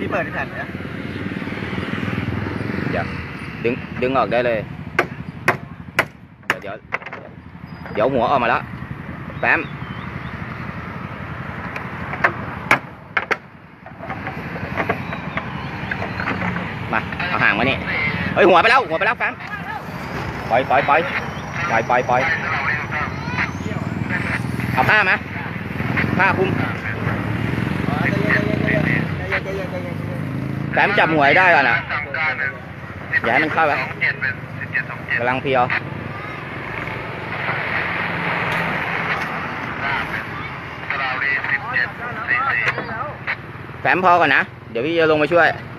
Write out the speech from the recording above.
เปิดแผ่นนะเดี๋ยวดึงออกได้เลยเดี๋ยวหัวออกมาแล้วแป๊มมาเอาห่างมานี่เฮ้ยหัวไปแล้วแป๊มปล่อยเอาผ้ามาผ้าคลุมแป๊มจับหัวได้ก่อนนะอย่าให้มันเข้าไปกำลังเพียวแป๊มพอก่อนนะเดี๋ยวพี่จะลงมาช่วย